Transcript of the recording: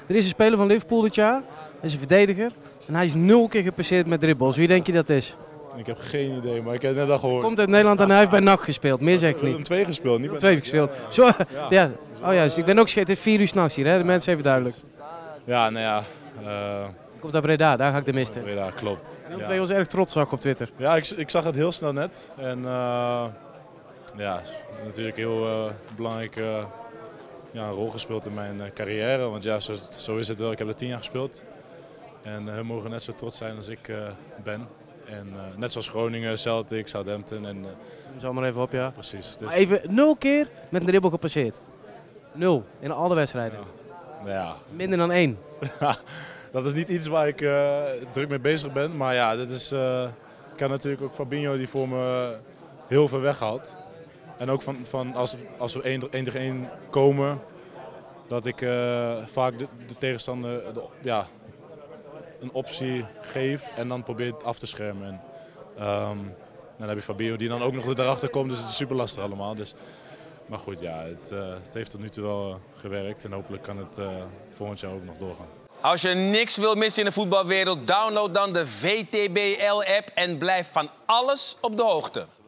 Er is een speler van Liverpool dit jaar. Hij is een verdediger. En hij is 0 keer gepasseerd met dribbles. Wie denk je dat is? Ik heb geen idee, maar ik heb het net al gehoord. Komt uit Nederland en hij heeft bij NAC gespeeld. Meer zeg ik We niet. hebben 2 gespeeld, niet bij 2 gespeeld. Zo, ja. Oh ja, dus ik ben ook het is 4 uur 's nachts hier, hè? De mensen even duidelijk. Ja, nou ja. Komt uit Breda, daar ga ik de mist in. Ja, klopt. Willem II was erg trots, zag ik op Twitter. Ja, ik zag het heel snel net. En ja, natuurlijk heel belangrijk een rol gespeeld in mijn carrière. Want ja, zo is het wel. Ik heb er 10 jaar gespeeld. En hun mogen net zo trots zijn als ik ben. En net zoals Groningen, Celtic, Southampton. En, Zal maar even op, ja. precies. Dus, Maar even 0 keer met een dribbel gepasseerd. 0 in alle wedstrijden. ja. Minder dan 1. Dat is niet iets waar ik druk mee bezig ben. Maar ja, ik heb natuurlijk ook Fabinho die voor me heel ver weghaalt. En ook van als we 1 tegen 1 komen, dat ik vaak de tegenstander een optie geef en dan probeer het af te schermen. En, dan heb je Fabinho die dan ook nog erachter komt, dus het is super lastig allemaal. Dus, maar goed, ja, het heeft tot nu toe wel gewerkt en hopelijk kan het volgend jaar ook nog doorgaan. Als je niks wil missen in de voetbalwereld, download dan de VTBL-app en blijf van alles op de hoogte.